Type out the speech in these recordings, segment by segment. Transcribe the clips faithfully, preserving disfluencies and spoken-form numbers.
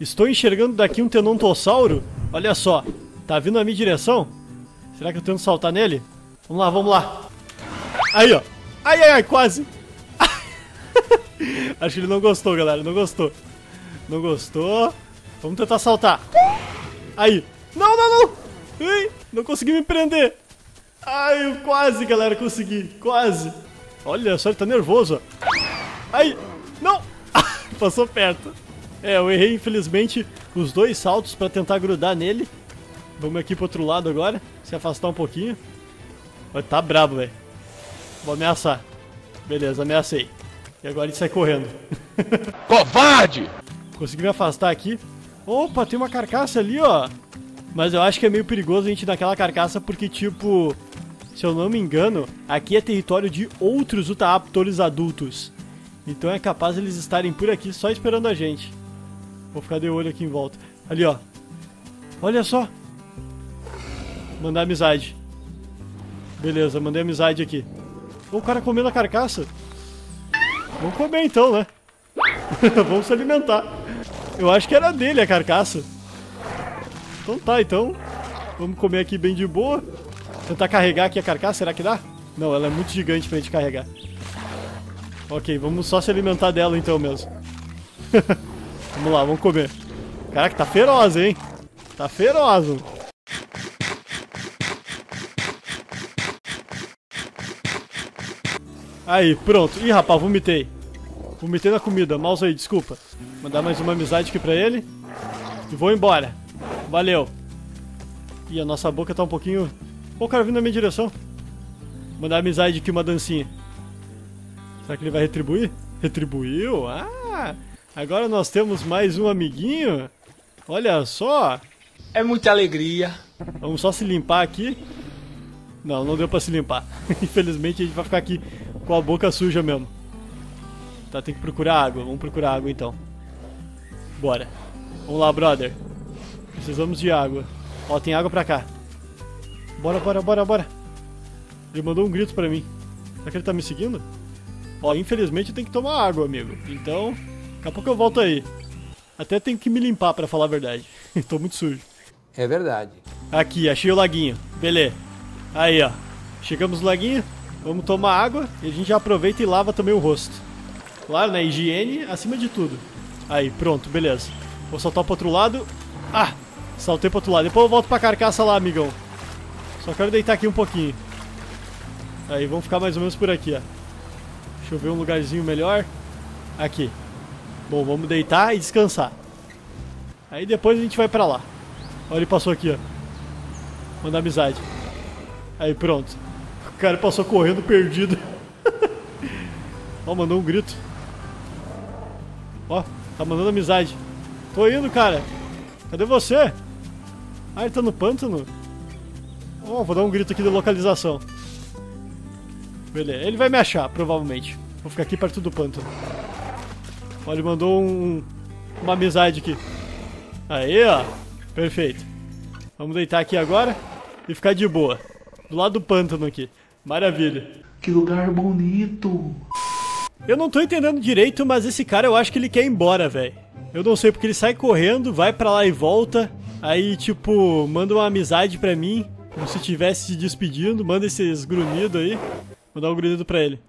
Estou enxergando daqui um Tenontossauro. Olha só. Tá vindo na minha direção. Será que eu tento saltar nele? Vamos lá, vamos lá. Aí, ó. Ai, ai, ai, quase. Acho que ele não gostou, galera. Não gostou. Não gostou. Vamos tentar saltar. Aí. Não, não, não. Ai, não consegui me prender. Ai, eu quase, galera, consegui. Quase. Olha só, ele tá nervoso, ó. Aí. Não. Passou perto. É, eu errei, infelizmente, os dois saltos pra tentar grudar nele. Vamos aqui pro outro lado agora. Se afastar um pouquinho. Tá brabo, velho. Vou ameaçar. Beleza, ameacei. E agora ele sai correndo. Covarde! Consegui me afastar aqui. Opa, tem uma carcaça ali, ó. Mas eu acho que é meio perigoso a gente ir naquela carcaça porque, tipo... Se eu não me engano, aqui é território de outros Utaaptores adultos. Então é capaz eles estarem por aqui só esperando a gente. Vou ficar de olho aqui em volta. Ali, ó. Olha só. Mandar amizade. Beleza, mandei amizade aqui. O cara comendo a carcaça. Vamos comer então, né? Vamos se alimentar. Eu acho que era dele a carcaça. Então tá, então. Vamos comer aqui bem de boa. Tentar carregar aqui a carcaça, será que dá? Não, ela é muito gigante pra gente carregar. Ok, vamos só se alimentar dela então mesmo. Vamos lá, vamos comer. Caraca, tá feroz, hein? Tá feroz, mano. Aí, pronto. Ih, rapaz, vomitei. Vomitei na comida. Mouse aí, desculpa. Mandar mais uma amizade aqui pra ele. E vou embora. Valeu. Ih, a nossa boca tá um pouquinho... Pô, o cara vindo na minha direção. Mandar amizade aqui, uma dancinha. Será que ele vai retribuir? Retribuiu? Ah! Agora nós temos mais um amiguinho. Olha só. É muita alegria. Vamos só se limpar aqui. Não, não deu pra se limpar. Infelizmente a gente vai ficar aqui com a boca suja mesmo. Tá, tem que procurar água. Vamos procurar água então. Bora. Vamos lá, brother. Precisamos de água. Ó, tem água pra cá. Bora, bora, bora, bora. Ele mandou um grito pra mim. Será que ele tá me seguindo? Ó, infelizmente eu tenho que tomar água, amigo. Então, daqui a pouco eu volto aí. Até tenho que me limpar, pra falar a verdade. Tô muito sujo. É verdade. Aqui, achei o laguinho. Beleza. Aí, ó. Chegamos no laguinho. Vamos tomar água. E a gente já aproveita e lava também o rosto. Claro, né? Higiene acima de tudo. Aí, pronto, beleza. Vou saltar pro outro lado. Ah! Saltei pro outro lado. Depois eu volto pra carcaça lá, amigão. Só quero deitar aqui um pouquinho. Aí, vamos ficar mais ou menos por aqui, ó. Deixa eu ver um lugarzinho melhor. Aqui. Bom, vamos deitar e descansar. Aí depois a gente vai pra lá. Olha, ele passou aqui, ó. Mandar amizade. Aí, pronto. O cara passou correndo perdido. Ó, mandou um grito. Ó, tá mandando amizade. Tô indo, cara. Cadê você? Ah, ele tá no pântano? Ó, vou dar um grito aqui de localização. Beleza, ele vai me achar, provavelmente. Vou ficar aqui perto do pântano. Ó, ele mandou um, uma amizade aqui. Aí, ó. Perfeito. Vamos deitar aqui agora e ficar de boa. Do lado do pântano aqui. Maravilha. Que lugar bonito. Eu não tô entendendo direito, mas esse cara eu acho que ele quer ir embora, velho. Eu não sei, porque ele sai correndo, vai pra lá e volta. Aí, tipo, manda uma amizade pra mim. Como se estivesse se despedindo. Manda esses grunhidos aí. Vou dar um grunhido pra ele.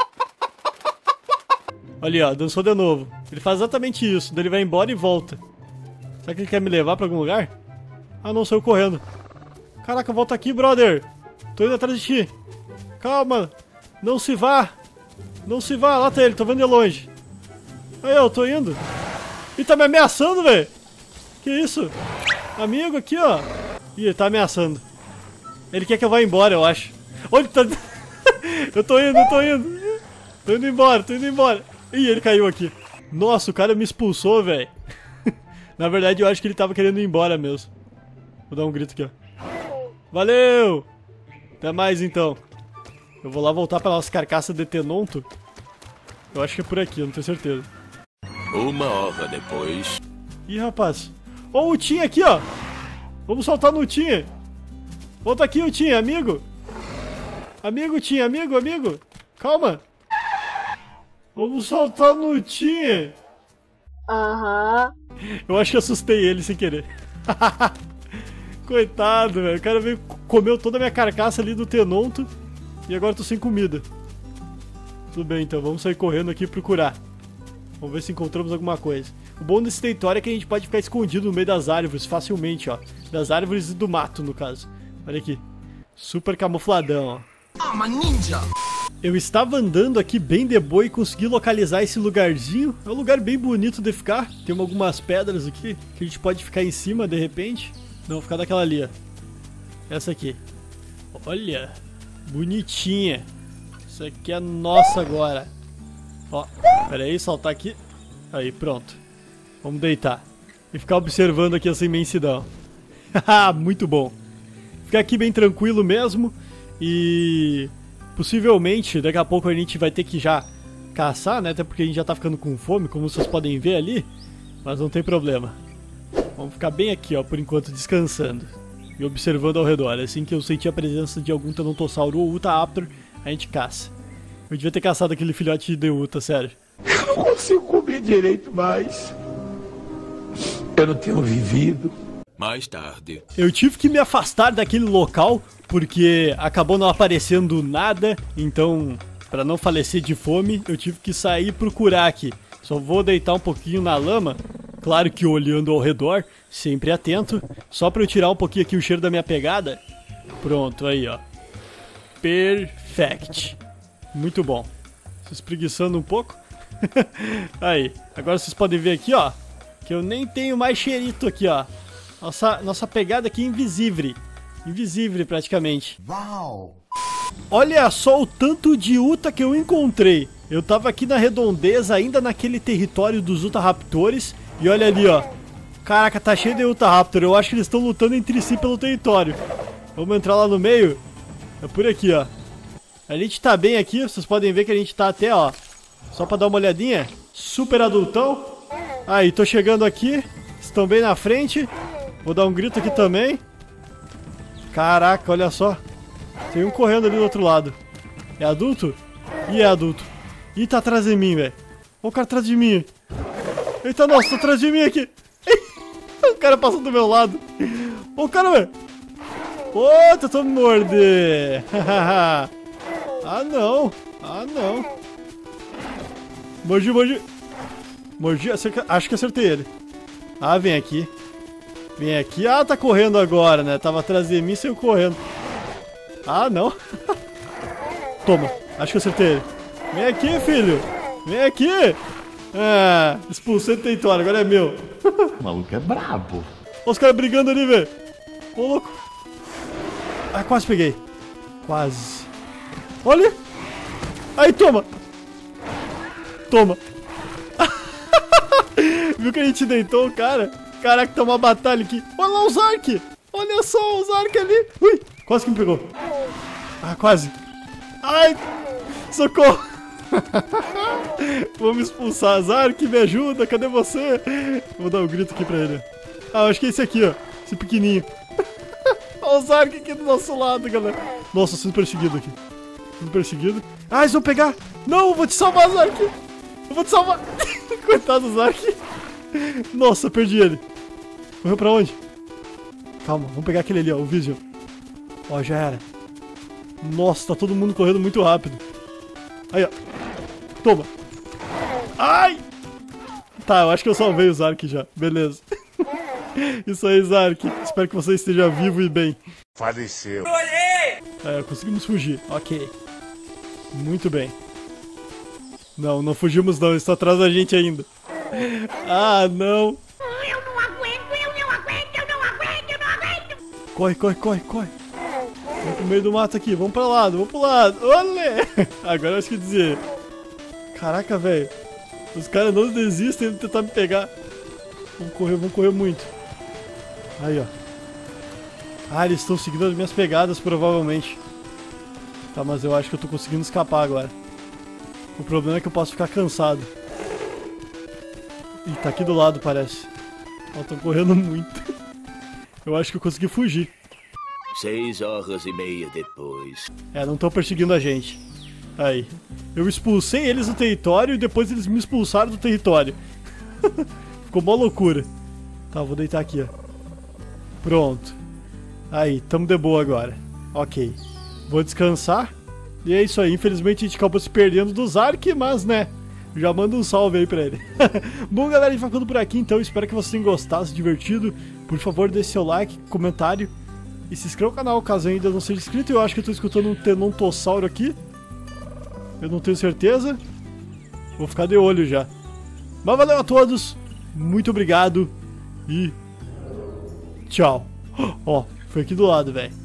Olha, ó, dançou de novo. Ele faz exatamente isso. Daí ele vai embora e volta. Será que ele quer me levar pra algum lugar? Ah, não, saiu correndo. Caraca, volta aqui, brother. Tô indo atrás de ti. Calma. Não se vá. Não se vá. Lá tá ele, tô vendo de longe. Aí, eu tô indo. Ih, tá me ameaçando, velho. Que isso? Amigo, aqui, ó. Ih, ele tá ameaçando. Ele quer que eu vá embora, eu acho. Olha, tá... eu tô indo, eu tô indo. Tô indo embora, tô indo embora. Ih, ele caiu aqui. Nossa, o cara me expulsou, velho. Na verdade, eu acho que ele tava querendo ir embora mesmo. Vou dar um grito aqui, ó. Valeu! Até mais, então. Eu vou lá voltar pra nossa carcaça de Tenonto. Eu acho que é por aqui, eu não tenho certeza. Uma hora depois. Ih, rapaz. Ó, o Tim aqui, ó. Vamos soltar no Tim. Volta aqui, o Tim, amigo. Amigo, Tim, amigo, amigo. Calma. Vamos soltar no Tim. Aham. Eu acho que assustei ele sem querer. Coitado, velho. O cara veio, comeu toda a minha carcaça ali do Tenonto. E agora eu tô sem comida. Tudo bem, então. Vamos sair correndo aqui e procurar. Vamos ver se encontramos alguma coisa. O bom desse território é que a gente pode ficar escondido no meio das árvores facilmente, ó. Das árvores e do mato, no caso. Olha aqui. Super camufladão, ó. Ah, uma ninja! Eu estava andando aqui bem de boa e consegui localizar esse lugarzinho. É um lugar bem bonito de ficar. Tem algumas pedras aqui que a gente pode ficar em cima de repente. Não, vou ficar daquela ali, ó. Essa aqui. Olha. Bonitinha. Isso aqui é nossa agora. Ó, pera aí, saltar aqui. Aí, pronto. Vamos deitar. E ficar observando aqui essa imensidão. Muito bom. Ficar aqui bem tranquilo mesmo. E... possivelmente, daqui a pouco a gente vai ter que já caçar, né? Até porque a gente já tá ficando com fome, como vocês podem ver ali. Mas não tem problema. Vamos ficar bem aqui, ó, por enquanto, descansando. E observando ao redor. Assim que eu sentir a presença de algum Tanontossauro ou Utahraptor, a gente caça. Eu devia ter caçado aquele filhote de Uta, sério. Eu não consigo comer direito mais. Eu não tenho vivido. Mais tarde. Eu tive que me afastar daquele local, porque acabou não aparecendo nada. Então, para não falecer de fome, eu tive que sair e procurar aqui. Só vou deitar um pouquinho na lama. Claro que olhando ao redor, sempre atento. Só para eu tirar um pouquinho aqui o cheiro da minha pegada. Pronto, aí ó. Perfect. Muito bom. Se espreguiçando um pouco. Aí, agora vocês podem ver aqui, ó, que eu nem tenho mais cheirito aqui, ó. Nossa, nossa pegada aqui é invisível. Invisível praticamente. Uau! Olha só o tanto de Uta que eu encontrei. Eu tava aqui na redondeza, ainda naquele território dos Utahraptores. E olha ali, ó. Caraca, tá cheio de Utahraptor. Eu acho que eles estão lutando entre si pelo território. Vamos entrar lá no meio. É por aqui, ó. A gente tá bem aqui. Vocês podem ver que a gente tá até, ó. Só pra dar uma olhadinha. Super adultão. Aí, tô chegando aqui. Estão bem na frente. Vou dar um grito aqui também. Caraca, olha só. Tem um correndo ali do outro lado. É adulto? Ih, é adulto. Ih, tá atrás de mim, velho. Olha o cara atrás de mim. Eita, nossa, tá atrás de mim aqui. O cara passou do meu lado. Ô, cara, velho. Ô, tentou me morder. Ah, não. Ah, não. Mordi, mordi. Mordi, acerca... acho que acertei ele. Ah, vem aqui. Vem aqui. Ah, tá correndo agora, né? Tava atrás de mim e saiu correndo. Ah, não. Toma. Acho que acertei ele. Vem aqui, filho. Vem aqui. Ah, expulsei do território. Agora é meu. O maluco é brabo. Olha os caras brigando ali, velho. Ô, louco. Ah, quase peguei. Quase. Olha. Aí, toma. Toma. Viu que a gente deitou o cara? Caraca, tá uma batalha aqui. Olha lá o Zark. Olha só o Zark ali. Ui, quase que me pegou. Ah, quase. Ai, socorro. Vamos expulsar Zark, me ajuda, cadê você? Vou dar um grito aqui pra ele. Ah, acho que é esse aqui, ó. Esse pequenininho. Olha o Zark aqui do nosso lado, galera. Nossa, sendo perseguido aqui. Sendo perseguido. Ah, eles vão pegar. Não, eu vou te salvar, Zark. Eu vou te salvar. Coitado do Zark. Nossa, perdi ele. Correu pra onde? Calma, vamos pegar aquele ali, ó, o Vision. Ó, já era. Nossa, tá todo mundo correndo muito rápido. Aí, ó. Toma. Ai! Tá, eu acho que eu salvei o Zark já. Beleza. Isso aí, Zark. Espero que você esteja vivo e bem. Faleceu. É, conseguimos fugir. Ok. Muito bem. Não, não fugimos não. Eles estão atrás da gente ainda. Ah, não. Eu não aguento, eu não aguento, eu não aguento, eu não aguento. Corre, corre, corre, corre. Vamos pro meio do mato aqui. Vamos pra lado, vamos pro lado. Olê! Agora eu acho que dizer. Caraca, velho. Os caras não desistem de tentar me pegar. Vamos correr, vamos correr muito. Aí, ó. Ah, eles estão seguindo as minhas pegadas, provavelmente. Tá, mas eu acho que eu tô conseguindo escapar agora. O problema é que eu posso ficar cansado. Ih, tá aqui do lado, parece. Ó, tô correndo muito. Eu acho que eu consegui fugir. Seis horas e meia depois. É, não estão perseguindo a gente. Aí. Eu expulsei eles do território e depois eles me expulsaram do território. ficou mó loucura. Tá, vou deitar aqui, ó. Pronto. Aí, tamo de boa agora. Ok. Vou descansar. E é isso aí. Infelizmente a gente acabou se perdendo do Zark, mas né, já manda um salve aí pra ele. Bom, galera, a gente vai ficando por aqui, então. Espero que vocês tenham gostado, se divertido. Por favor, deixe seu like, comentário. E se inscreva no canal caso ainda não seja inscrito. Eu acho que eu tô escutando um Tenontossauro aqui. Eu não tenho certeza. Vou ficar de olho já. Mas valeu a todos. Muito obrigado. E tchau. Ó, foi aqui do lado, velho.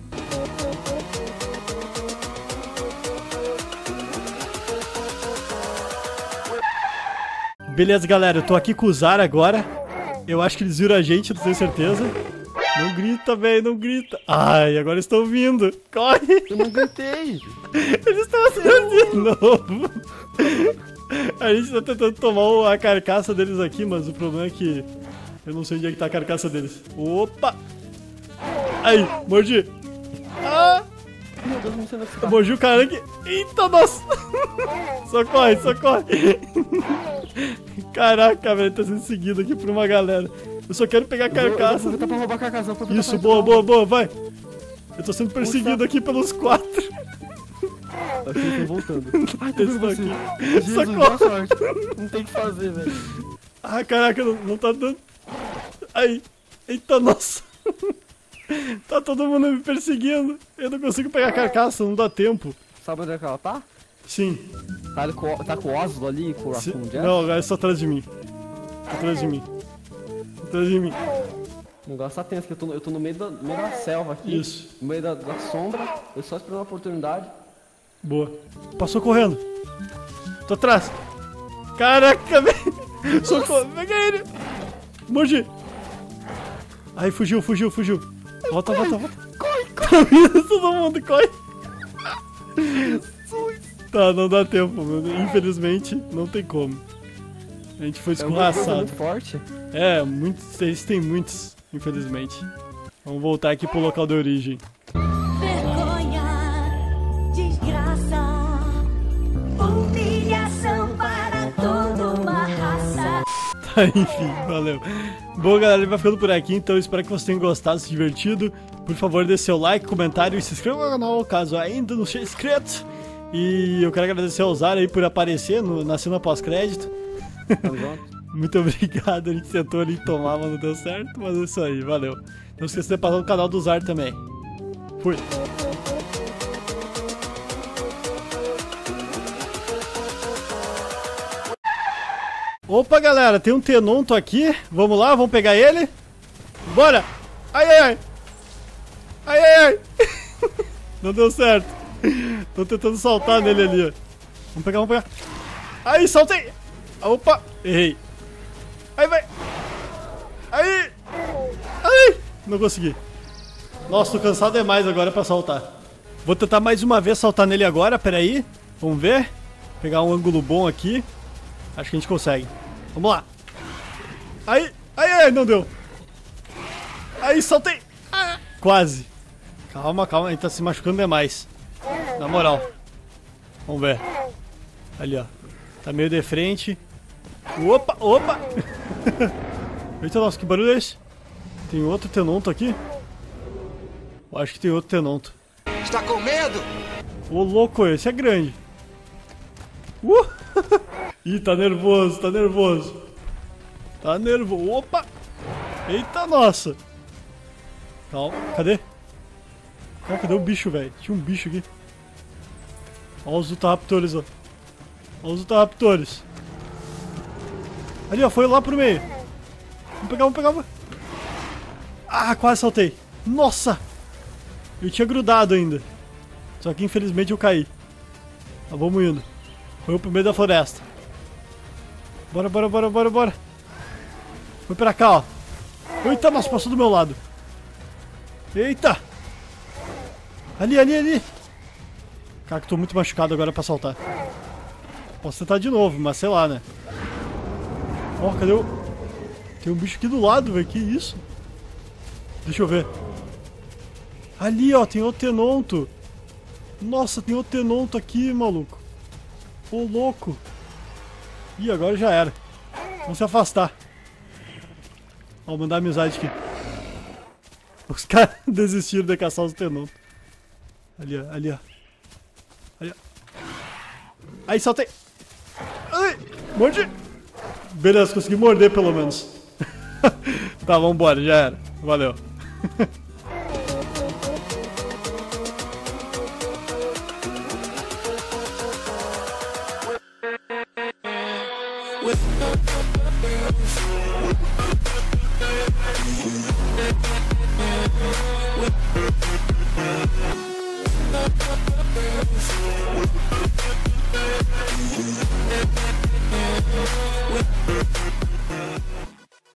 Beleza, galera. Eu tô aqui com o Zara agora. Eu acho que eles viram a gente, não tenho certeza. Não grita, velho, não grita. Ai, agora estão vindo. Corre. Eu não gritei. Eles estão acertando de novo. A gente tá tentando tomar a carcaça deles aqui, mas o problema é que eu não sei onde é que tá a carcaça deles. Opa! Aí, mordi. Ah! Meu Deus, não sei onde é que tá. Mordi o carangue. Eita, nossa! Socorre, socorre. Caraca, velho, tá sendo seguido aqui por uma galera. Eu só quero pegar a carcaça. Eu vou pra roubar a carcaça. Vou Isso, boa, boa, boa, vai. Eu tô sendo perseguido aqui pelos quatro. Acho que eles estão voltando. Ai, Eles estão aqui. Jesus, Socorre. boa sorte. Não tem o que fazer, velho. Ah, caraca, não, não tá dando. Aí. Eita, nossa. Tá todo mundo me perseguindo. Eu não consigo pegar a carcaça, não dá tempo. Sabe onde é que ela tá? Sim. Tá, ali com, tá com o Oslo ali, com o Sim. Raccoon Jack? Não, agora é só atrás de mim. Atrás de mim. Atrás de mim. O negócio tá tenso, que eu tô, eu tô no meio da, no meio da selva aqui. Isso. No meio da, da sombra. Eu só esperando a oportunidade. Boa. Passou correndo. Tô atrás. Caraca, velho. Socorro. Pega ele. Mordi. Aí, fugiu, fugiu, fugiu. Volta, corre, volta, volta. Corre, corre. Todo mundo corre. Tá, não dá tempo, mano. Infelizmente, não tem como. A gente foi É uma coisa escorraçado. muito forte. É, muitos, eles têm muitos, infelizmente. Vamos voltar aqui pro local de origem. Vergonha, desgraça, humilhação para toda uma raça. Tá, enfim, valeu. Bom, galera, ele vai ficando por aqui, então espero que vocês tenham gostado, se divertido. Por favor, deixe seu like, comentário e se inscreva no canal, caso ainda não seja inscrito. E eu quero agradecer ao Zara aí por aparecer no, na cena pós-crédito. Muito obrigado, a gente tentou ali tomar, mas não deu certo, mas é isso aí, valeu. Não esqueça de passar no canal do Zara também. Fui. Opa, galera, tem um Tenonto aqui. Vamos lá, vamos pegar ele. Bora! Ai, ai, ai! Ai, ai, ai! Não deu certo. Tô tentando saltar nele ali, ó. Vamos pegar, vamos pegar. Aí, saltei! Opa! Errei. Aí, vai! Aí! Aí! Não consegui. Nossa, tô cansado demais agora pra saltar. Vou tentar mais uma vez saltar nele agora, peraí. Vamos ver. Pegar um ângulo bom aqui. Acho que a gente consegue. Vamos lá. Aí, aí, aí, não deu. Aí, saltei. Ah, quase. Calma, calma, a gente tá se machucando demais. Na moral. Vamos ver. Ali, ó. Tá meio de frente. Opa, opa. Eita, nossa, que barulho é esse? Tem outro Tenonto aqui? Eu acho que tem outro Tenonto. Está com medo? Ô, louco, esse é grande. Uh! Ih, tá nervoso, tá nervoso. Tá nervoso. Opa! Eita, nossa. Calma, cadê? Cara, cadê o bicho, velho? Tinha um bicho aqui. Olha os Utahraptores, ó. Olha os Utahraptores. Ali, ó, foi lá pro meio. Vamos pegar, vamos pegar. Vamos... Ah, quase saltei. Nossa! Eu tinha grudado ainda. Só que infelizmente eu caí. Tá, vamos indo. Foi pro meio da floresta. Bora, bora, bora, bora, bora. Foi pra cá, ó. Eita, nossa, passou do meu lado. Eita! Ali, ali, ali. Cara, que tô muito machucado agora pra saltar. Posso tentar de novo, mas sei lá, né? Ó, cadê o... Tem um bicho aqui do lado, velho. Que isso? Deixa eu ver. Ali, ó, tem outro Tenonto. Nossa, tem outro Tenonto aqui, maluco. Ô, louco. Ih, agora já era. Vamos se afastar. Ó, mandar amizade aqui. Os caras desistiram de caçar os Tenonto. Ali, ó, ali, ó. Ali, ó. Aí, saltei. Ai, mordi. Beleza, consegui morder pelo menos. Tá, vambora, já era. Valeu. With